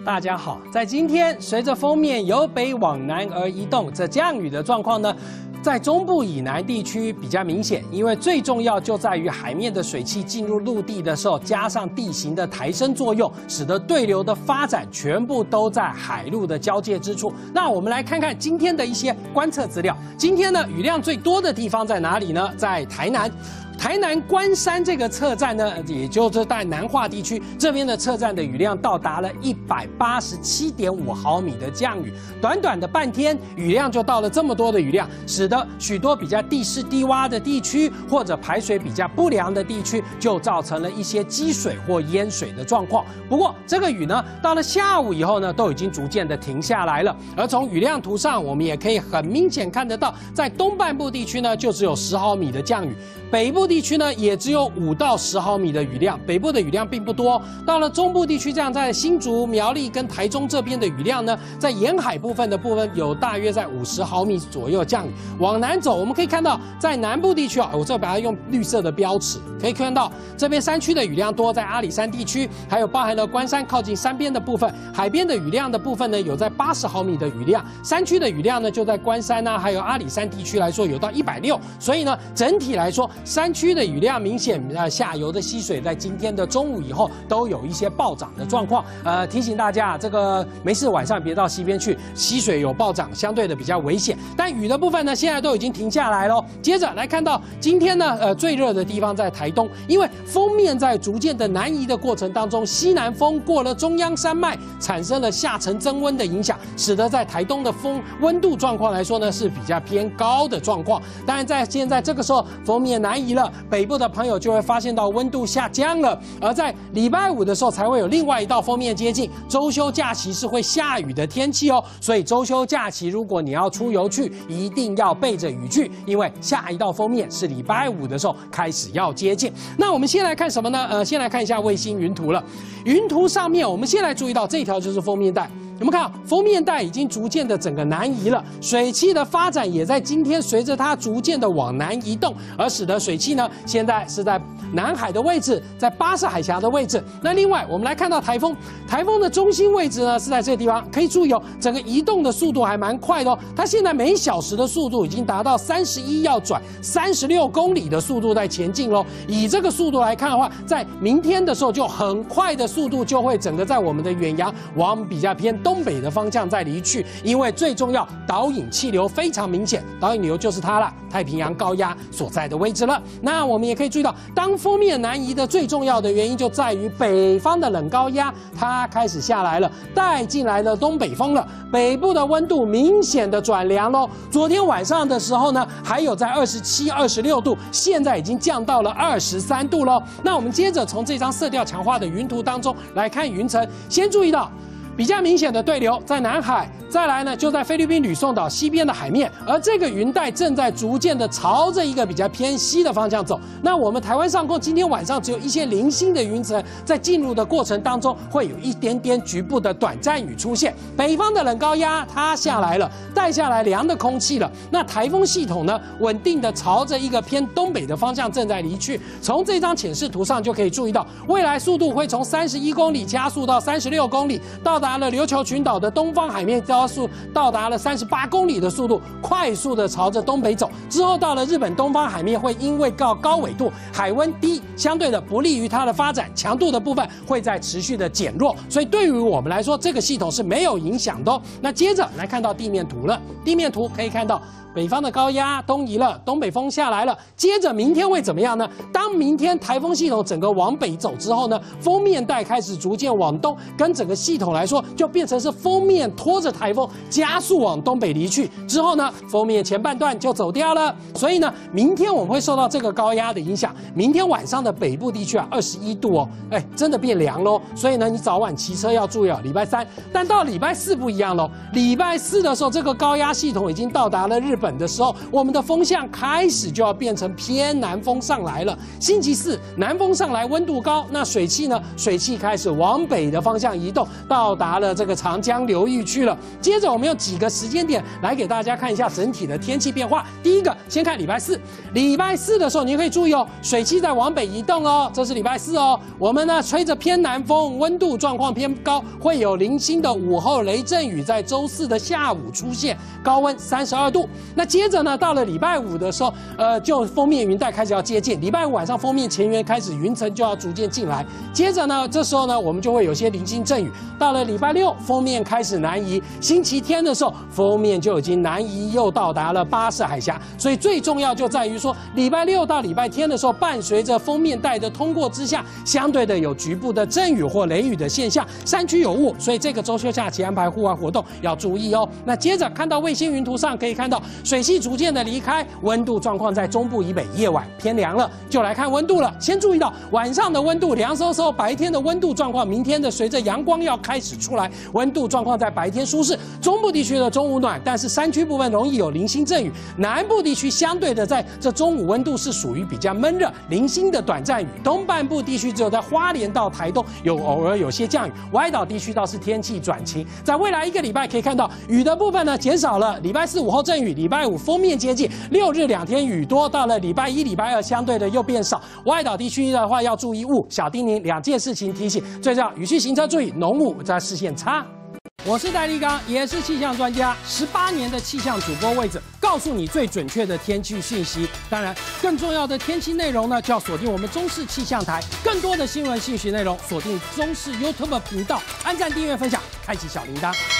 大家好，在今天，随着锋面由北往南而移动，这降雨的状况呢，在中部以南地区比较明显，因为最重要就在于海面的水汽进入陆地的时候，加上地形的抬升作用，使得对流的发展全部都在海陆的交界之处。那我们来看看今天的一些观测资料。今天呢，雨量最多的地方在哪里呢？在台南。台南关山这个测站呢，也就是在南化地区这边的测站的雨量到达了187.5毫米的降雨，短短的半天雨量就到了这么多的雨量，使得许多比较地势低洼的地区或者排水比较不良的地区，就造成了一些积水或淹水的状况。不过这个雨呢，到了下午以后呢，都已经逐渐的停下来了。而从雨量图上，我们也可以很明显看得到，在东半部地区呢，就只有10毫米的降雨，北部地区呢也只有5到10毫米的雨量，北部的雨量并不多。到了中部地区，这样在新竹、苗栗跟台中这边的雨量呢，在沿海部分有大约在50毫米左右降雨。往南走，我们可以看到在南部地区啊，我这把它用绿色的标尺，可以看到这边山区的雨量多，在阿里山地区，还有包含了关山靠近山边的部分，海边的雨量的部分呢，有在80毫米的雨量，山区的雨量呢，就在关山啊，还有阿里山地区来说有到160，所以呢，整体来说，山区的雨量明显下游的溪水在今天的中午以后都有一些暴涨的状况。提醒大家，这个没事晚上别到溪边去，溪水有暴涨，相对的比较危险。但雨的部分呢，现在都已经停下来了。接着来看到今天呢，最热的地方在台东，因为锋面在逐渐的南移的过程当中，西南风过了中央山脉，产生了下沉增温的影响，使得在台东的温度状况来说呢，是比较偏高的状况。当然，在现在这个时候，锋面南移了，北部的朋友就会发现到温度下降了。而在礼拜五的时候，才会有另外一道锋面接近，周休假期是会下雨的天气哦。所以周休假期，如果你要出游去，一定要备着雨具，因为下一道锋面是礼拜五的时候开始要接近。那我们先来看什么呢？先来看一下卫星云图了。云图上面，我们先来注意到这条就是锋面带。有没有看到锋面带已经逐渐的整个南移了？水汽的发展也在今天随着它逐渐的往南移动，而使得水汽呢现在是在南海的位置，在巴士海峡的位置。那另外我们来看到台风的中心位置呢是在这个地方，可以注意哦，整个移动的速度还蛮快的哦。它现在每小时的速度已经达到31要转36公里的速度在前进喽。以这个速度来看的话，在明天的时候就很快的速度就会整个在我们的远洋往比较偏东北的方向再离去，因为最重要导引气流非常明显，导引流就是它了，太平洋高压所在的位置了。那我们也可以注意到，当锋面南移的最重要的原因就在于北方的冷高压它开始下来了，带进来了东北风了，北部的温度明显的转凉喽。昨天晚上的时候呢，还有在27、26度，现在已经降到了23度喽。那我们接着从这张色调强化的云图当中来看云层，先注意到比较明显的对流在南海，再来呢就在菲律宾吕宋岛西边的海面，而这个云带正在逐渐的朝着一个比较偏西的方向走。那我们台湾上空今天晚上只有一些零星的云层，在进入的过程当中会有一点点局部的短暂雨出现。北方的冷高压它下来了，带下来凉的空气了。那台风系统呢，稳定的朝着一个偏东北的方向正在离去。从这张浅视图上就可以注意到，未来速度会从31公里加速到36公里，到达了琉球群岛的东方海面高速，到达了38公里的速度，快速的朝着东北走。之后到了日本东方海面，会因为高纬度，海温低，相对的不利于它的发展，强度的部分会在持续的减弱。所以对于我们来说，这个系统是没有影响的哦。那接着来看到地面图了，地面图可以看到，北方的高压东移了，东北风下来了。接着明天会怎么样呢？当明天台风系统整个往北走之后呢，锋面带开始逐渐往东，跟整个系统来说就变成是锋面拖着台风加速往东北离去。之后呢，锋面前半段就走掉了。所以呢，明天我们会受到这个高压的影响。明天晚上的北部地区啊，21度哦，真的变凉喽。所以呢，你早晚骑车要注意哦。礼拜3，但到礼拜4不一样喽。礼拜4的时候，这个高压系统已经到达了日本。 本的时候，我们的风向开始就要变成偏南风上来了。星期四南风上来，温度高，那水汽呢？水汽开始往北的方向移动，到达了这个长江流域去了。接着我们用几个时间点来给大家看一下整体的天气变化。第一个，先看礼拜四。礼拜四的时候，你可以注意哦，水汽在往北移动哦，这是礼拜四哦。我们呢吹着偏南风，温度状况偏高，会有零星的午后雷阵雨在周四的下午出现，高温32度。那接着呢，到了礼拜五的时候，就锋面云带开始要接近。礼拜五晚上锋面前缘开始云层就要逐渐进来。接着呢，这时候呢，我们就会有些零星阵雨。到了礼拜六，锋面开始南移。星期天的时候，锋面就已经南移，又到达了巴士海峡。所以最重要就在于说，礼拜六到礼拜天的时候，伴随着锋面带的通过之下，相对的有局部的阵雨或雷雨的现象，山区有雾，所以这个周休假期安排户外活动要注意哦。那接着看到卫星云图上可以看到，水汽逐渐的离开，温度状况在中部以北夜晚偏凉了。就来看温度了，先注意到晚上的温度凉飕飕，白天的温度状况，明天的随着阳光要开始出来，温度状况在白天舒适，中部地区的中午暖，但是山区部分容易有零星阵雨，南部地区相对的在这中午温度是属于比较闷热，零星的短暂雨，东半部地区只有在花莲到台东偶尔有些降雨，外岛地区倒是天气转晴。在未来一个礼拜可以看到雨的部分呢减少了，礼拜四午后阵雨，礼拜五锋面接近，6日2天雨多，到了礼拜一、礼拜二相对的又变少。外岛地区的话要注意雾，小叮咛2件事情提醒，最重要雨区行车注意浓雾，在视线差。我是戴立刚，也是气象专家，18年的气象主播位置，告诉你最准确的天气讯息。当然，更重要的天气内容呢，就要锁定我们中视气象台。更多的新闻信息内容，锁定中视 YouTube 频道，按赞、订阅、分享，开启小铃铛。